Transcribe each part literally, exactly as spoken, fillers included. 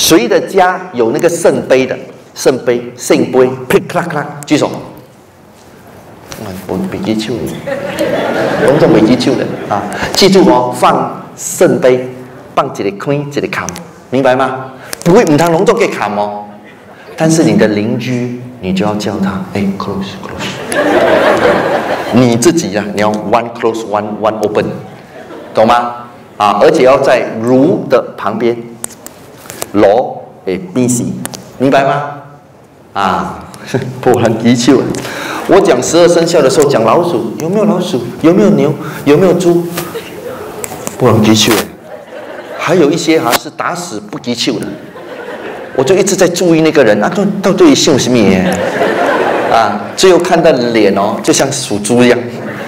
谁的家有那个圣杯的？圣杯、圣杯，噼咔咔，举手。我未记手的，拢做未记手的啊！记住哦，放圣杯，放一个开，一个坎，明白吗？不会，唔通拢做给坎哦。但是你的邻居，你就要叫他，哎 ，close close。你自己呀、啊，你要 one close one one open， 懂吗？啊，而且要在如的旁边，罗诶 B C， 明白吗？啊，不很急切。我讲十二生肖的时候，讲老鼠，有没有老鼠？有没有牛？有没有猪？不很急切。还有一些哈、啊、是打死不急切的，我就一直在注意那个人啊，到到底姓什么耶？啊，最后看到脸哦，就像属猪一样。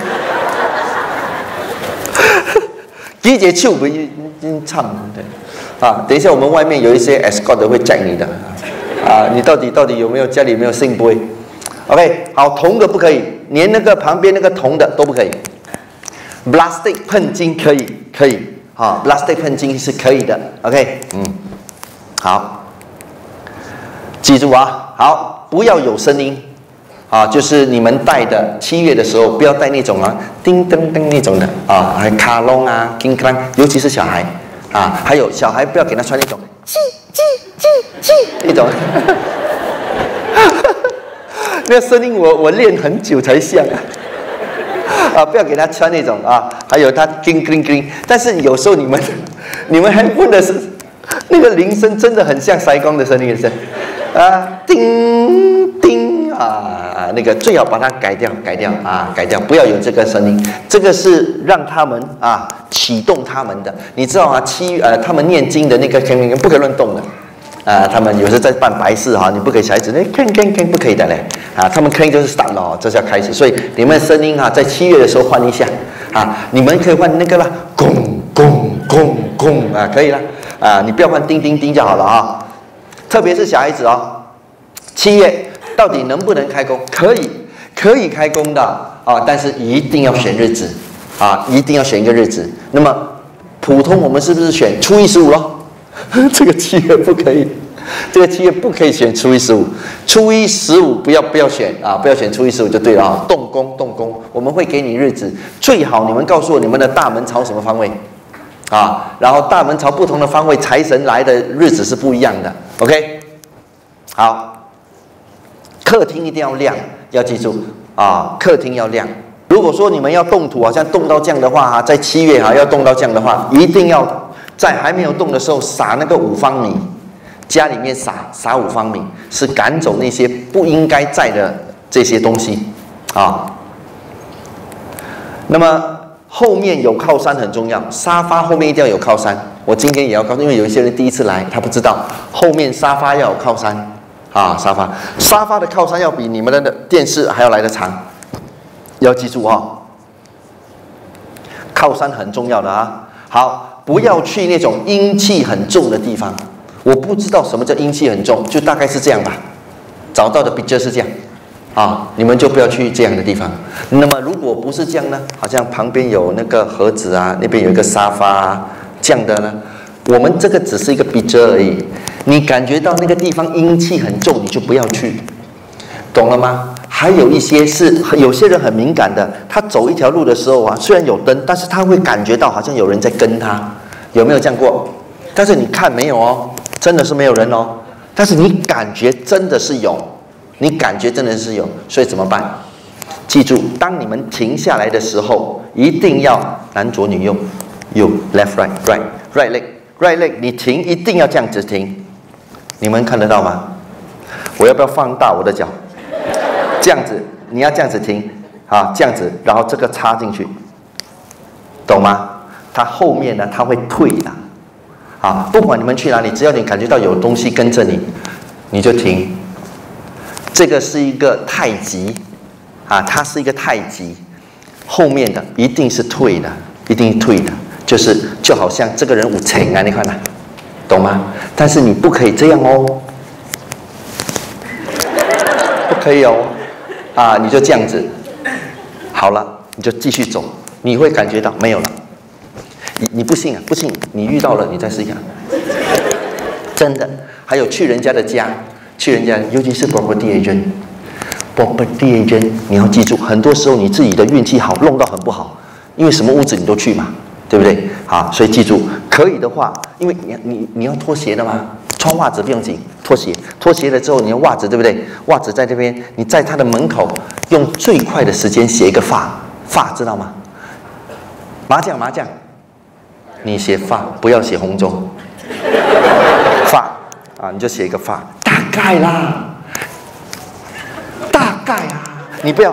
几节手不一一唱对啊？等一下我们外面有一些 escort 会 check 你的啊，你到底到底有没有家里有没有圣杯 ？OK， 好，铜的不可以，连那个旁边那个铜的都不可以。plastic 喷金可以，可以，好 ，plastic 喷金是可以的。OK， 嗯，好，记住啊，好，不要有声音。啊，就是你们带的七月的时候，不要带那种啊，叮噔噔那种的啊，还卡隆啊，叮当，尤其是小孩啊，还有小孩不要给他穿那种叽叽叽叽那种，那个声音我我练很久才像啊，啊，不要给他穿那种啊，还有他叮叮叮，但是有时候你们你们还问的是那个铃声真的很像塞工的声音是啊，叮叮。啊，那个最好把它改掉，改掉啊，改掉，不要有这个声音。这个是让他们啊启动他们的，你知道啊，七呃他们念经的那个不可以乱动的啊，他们有时在办白事哈，你不给小孩子那看看看不可以的嘞啊，他们看就是 start 了，这是要开始，所以你们的声音啊，在七月的时候换一下啊，你们可以换那个啦，咣咣咣咣啊，可以了啊，你不要换叮叮叮就好了啊，特别是小孩子哦，七月。到底能不能开工？可以，可以开工的啊，但是一定要选日子啊，一定要选一个日子。那么普通我们是不是选初一十五咯？这个七月不可以，这个七月不可以选初一十五，初一十五不要不要选啊，不要选初一十五就对了啊。动工动工，我们会给你日子，最好你们告诉我你们的大门朝什么方位啊？然后大门朝不同的方位，财神来的日子是不一样的。OK， 好。客厅一定要亮，要记住啊！客厅要亮。如果说你们要动土，好像动到这样的话哈，在七月哈要动到这样的话，一定要在还没有动的时候撒那个五方米，家里面撒撒五方米，是赶走那些不应该在的这些东西啊。那么后面有靠山很重要，沙发后面一定要有靠山。我今天也要告诉，因为有一些人第一次来，他不知道后面沙发要有靠山。啊，沙发，沙发的靠山要比你们的电视还要来得长，要记住哦。靠山很重要的啊。好，不要去那种阴气很重的地方。我不知道什么叫阴气很重，就大概是这样吧。找到的比较是这样，啊，你们就不要去这样的地方。那么如果不是这样呢？好像旁边有那个盒子啊，那边有一个沙发啊，这样的呢？我们这个只是一个比较而已。你感觉到那个地方阴气很重，你就不要去，懂了吗？还有一些是有些人很敏感的，他走一条路的时候啊，虽然有灯，但是他会感觉到好像有人在跟他，有没有这样过？但是你看没有哦，真的是没有人哦，但是你感觉真的是有，你感觉真的是有，所以怎么办？记住，当你们停下来的时候，一定要男左女右，右 left right right right leg right leg， 你停一定要这样子停。你们看得到吗？我要不要放大我的脚？这样子，你要这样子停，啊，这样子，然后这个插进去，懂吗？它后面呢，它会退的，啊，不管你们去哪里，只要你感觉到有东西跟着你，你就停。这个是一个太极，啊，它是一个太极，后面的一定是退的，一定退的，就是就好像这个人有情啊，你看呐。懂吗？但是你不可以这样哦，不可以哦，啊，你就这样子，好了，你就继续走，你会感觉到没有了。你你不信啊？不信，你遇到了，你再试一下。 真的。还有去人家的家，去人家，尤其是 property agent。property agent， 你要记住，很多时候你自己的运气好，弄到很不好，因为什么屋子你都去嘛，对不对？好，所以记住，可以的话，因为你你你要脱鞋的吗？穿袜子不用紧，脱鞋，脱鞋了之后，你的袜子对不对？袜子在这边，你在他的门口用最快的时间写一个发，发知道吗？麻将麻将，你写发，不要写红中，发啊，你就写一个发，大概啦。大概啊，你不要，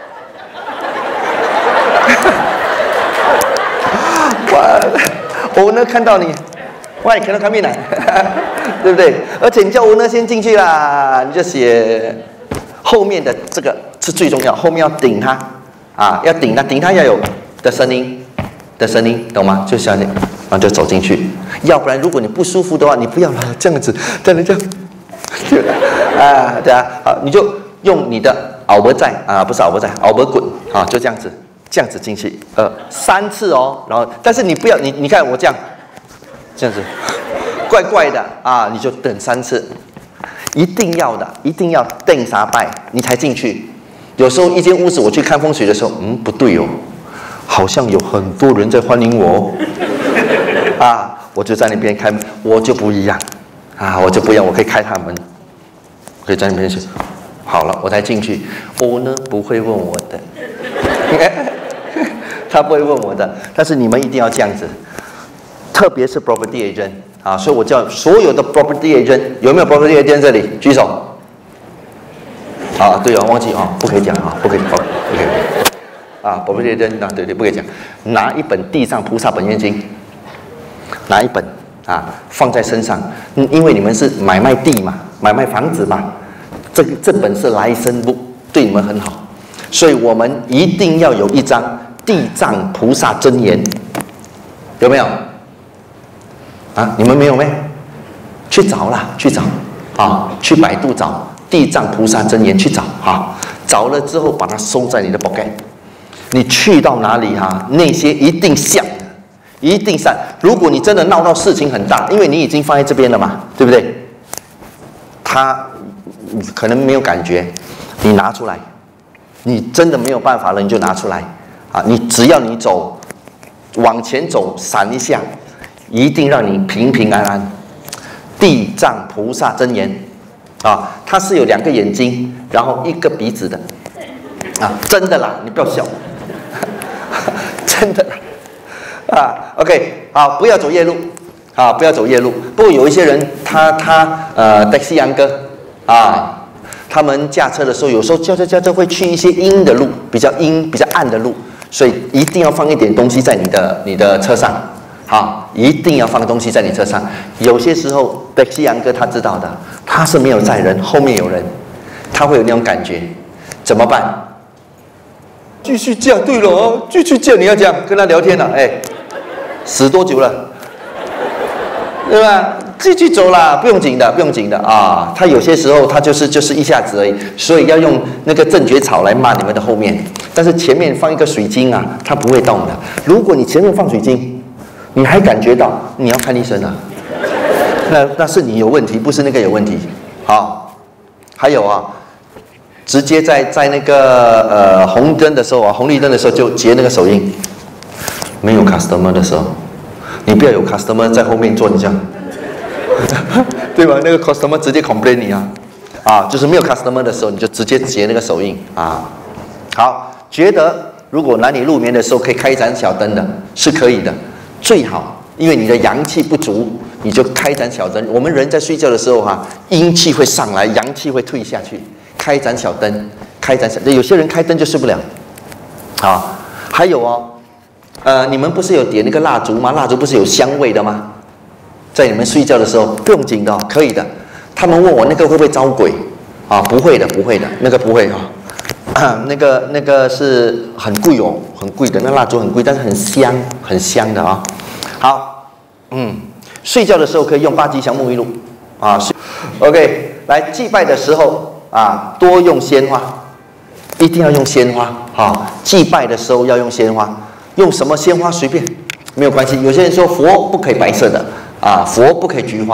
我呢看到你，哇，你看到看面来，对不对？而且你叫我呢先进去啦，你就写后面的这个是最重要，后面要顶它啊，要顶它，顶它要有的声音的声音，懂吗？就像这样，然后就走进去。要不然如果你不舒服的话，你不要这样子，这样这样，啊，对啊，好，你就。用你的鳌脖在啊，不是鳌脖在，鳌脖滚啊，就这样子，这样子进去，呃，三次哦，然后，但是你不要，你你看我这样，这样子，怪怪的啊，你就等三次，一定要的，一定要等啥拜，你才进去。有时候一间屋子我去看风水的时候，嗯，不对哦，好像有很多人在欢迎我哦，啊，我就在那边开门，我就不一样，啊，我就不一样，我可以开他门，可以在那边去。好了，我才进去。我呢不会问我的，他不会问我的。但是你们一定要这样子，特别是 property agent 啊，所以我叫所有的 property agent， 有没有 property agent 这里？举手。啊，对哦，忘记啊，不可以讲啊，不可以，不可以。啊 ，property agent 啊，对对，不可以讲。拿一本《地藏菩萨本愿经》，拿一本啊，放在身上，嗯，因为你们是买卖地嘛，买卖房子嘛。这个这本是来生簿，对你们很好，所以我们一定要有一张地藏菩萨真言，有没有？啊，你们没有没？去找啦，去找啊，去百度找地藏菩萨真言，去找啊，找了之后把它收在你的 pocket， 你去到哪里哈、啊，那些一定像，一定像。如果你真的闹到事情很大，因为你已经放在这边了嘛，对不对？他。可能没有感觉，你拿出来，你真的没有办法了，你就拿出来啊！你只要你走，往前走，闪一下，一定让你平平安安。地藏菩萨真言啊，它是有两个眼睛，然后一个鼻子的啊，真的啦，你不要笑，真的啦啊 ！OK， 好，不要走夜路啊，不要走夜路。不过有一些人，他他呃，德西洋哥。啊，他们驾车的时候，有时候驾车驾车会去一些阴的路，比较阴、比较暗的路，所以一定要放一点东西在你的你的车上，好，一定要放东西在你车上。有些时候，德西洋哥他知道的，他是没有载人，后面有人，他会有那种感觉，怎么办？继续驾，对了哦，继续驾，你要这样跟他聊天了、啊，哎，死多久了？对吧？继续走啦，不用紧的，不用紧的啊。他有些时候他就是就是一下子而已，所以要用那个正觉草来骂你们的后面。但是前面放一个水晶啊，它不会动的。如果你前面放水晶，你还感觉到，你要看医生啊。那那是你有问题，不是那个有问题。好，还有啊，直接在在那个呃红灯的时候啊，红绿灯的时候就截那个手印。没有 customer 的时候，你不要有 customer 在后面做你这样。对吧？那个 customer 直接 complain 你啊，啊，就是没有 customer 的时候，你就直接截那个手印啊。好，觉得如果男女入眠的时候可以开一盏小灯的，是可以的，最好，因为你的阳气不足，你就开一盏小灯。我们人在睡觉的时候哈、啊，阴气会上来，阳气会退下去，开一盏小灯，开一盏小灯。有些人开灯就睡不了。好，还有哦，呃，你们不是有点那个蜡烛吗？蜡烛不是有香味的吗？在你们睡觉的时候不用紧的、哦，可以的。他们问我那个会不会招鬼啊？不会的，不会的，那个不会啊。那个那个是很贵哦，很贵的，那蜡烛很贵，但是很香，很香的啊。好，嗯，睡觉的时候可以用八吉祥沐浴露啊。OK， 来祭拜的时候啊，多用鲜花，一定要用鲜花啊。祭拜的时候要用鲜花，用什么鲜花随便，没有关系。有些人说佛不可以白色的。啊，佛不可以菊花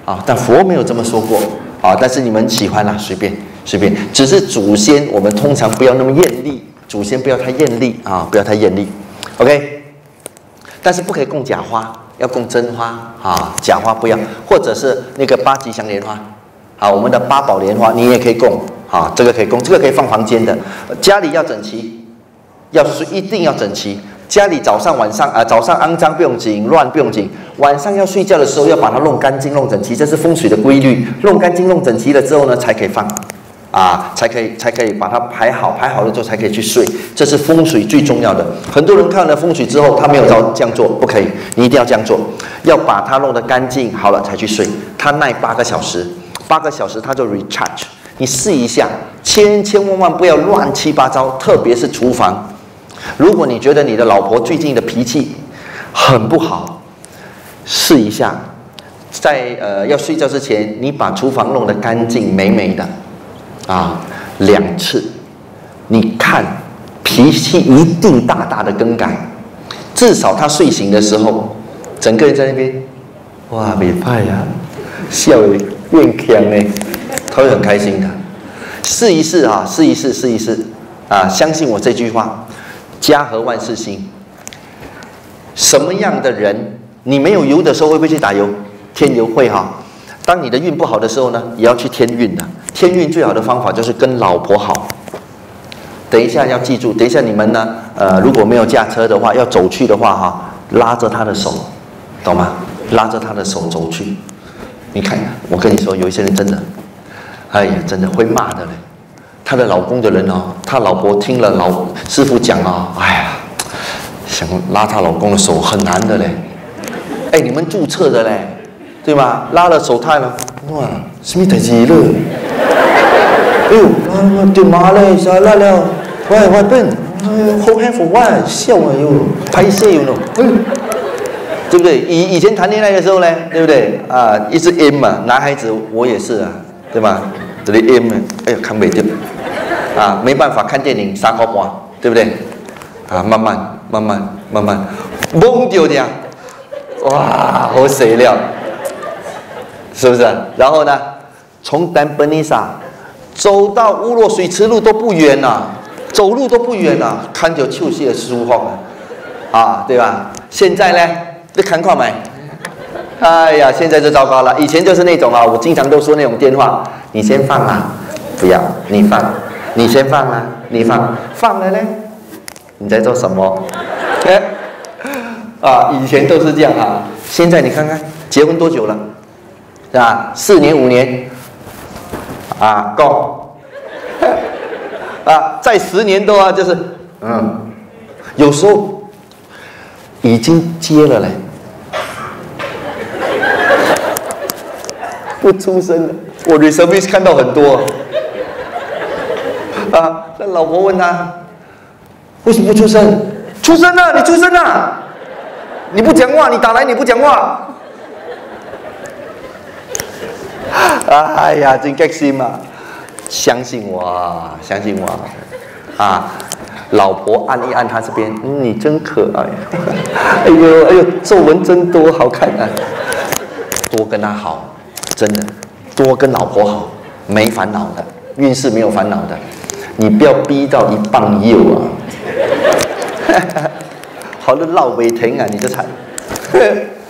啊，但佛没有这么说过啊。但是你们喜欢啦，随便随便。只是祖先，我们通常不要那么艳丽，祖先不要太艳丽啊，不要太艳丽。OK， 但是不可以供假花，要供真花啊，假花不要，或者是那个八吉祥莲花，啊，我们的八宝莲花你也可以供啊，这个可以供，这个可以放房间的，家里要整齐，要是一定要整齐。家里早上晚上啊、呃，早上肮脏不用紧，乱不用紧，晚上要睡觉的时候要把它弄干净、弄整齐，这是风水的规律。弄干净、弄整齐了之后呢，才可以放，啊，才可以才可以把它排好，排好了之后才可以去睡，这是风水最重要的。很多人看了风水之后，他没有照这样做，不可以，你一定要这样做，要把它弄得干净好了才去睡。它耐八个小时，八个小时它就 recharge。你试一下，千千万万不要乱七八糟，特别是厨房。如果你觉得你的老婆最近的脾气很不好，试一下，在呃要睡觉之前，你把厨房弄得干净美美的，啊，两次，你看脾气一定大大的更改，至少他睡醒的时候，整个人在那边，哇，没派呀，笑得变强呢，他会很开心的。试一试啊，试一试，试一试啊，相信我这句话。家和万事兴。什么样的人，你没有油的时候会不会去打油？添油会哈。当你的运不好的时候呢，也要去添运的。添运最好的方法就是跟老婆好。等一下要记住，等一下你们呢，呃，如果没有驾车的话，要走去的话哈，拉着他的手，懂吗？拉着他的手走去。你看，我跟你说，有一些人真的，哎呀，真的会骂的嘞。她的老公的人哦，她老婆听了老师傅讲哦，哎呀，想拉她老公的手很难的嘞。哎，你们注册的嘞，对吧？拉了手太了，哇，什么代志了？哎呦，拉对妈嘞，啥拉了？喂喂笨，好 handful 哇，笑啊哟，拍摄哟喏，嗯，对不对？以以前谈恋爱的时候呢，对不对？啊，一直 M 嘛，男孩子我也是啊，对吧？这里 M， 哎呀，看不掉。啊，没办法看电影三块半，对不对？啊，慢慢慢慢慢慢，懵掉的呀，哇，好水了，是不是？然后呢，从丹本尼萨走到乌洛水池路都不远呐、啊，走路都不远呐、啊，看着秋夕的舒服啊，对吧？现在呢，你看看没？哎呀，现在就糟糕了。以前就是那种啊，我经常都说那种电话，你先放啊，不要，你放。你先放啊，你放，放了呢？你在做什么？哎，啊，以前都是这样啊。现在你看看，结婚多久了？是吧？四年五年，啊，够。啊，再十年多啊，就是嗯，有时候已经接了嘞，不出声了。我 reservice 看到很多。啊，那老婆问他，为什么不出声？出声啊，你出声啊！你不讲话，你打来你不讲话。哎呀，真开心嘛！相信我啊，相信我啊！老婆按一按他这边，嗯，你真可爱。哎呦哎呦，皱纹真多，好看啊！多跟他好，真的，多跟老婆好，没烦恼的，运势没有烦恼的。你不要逼到一磅油啊！好的，绕尾停啊，你就惨。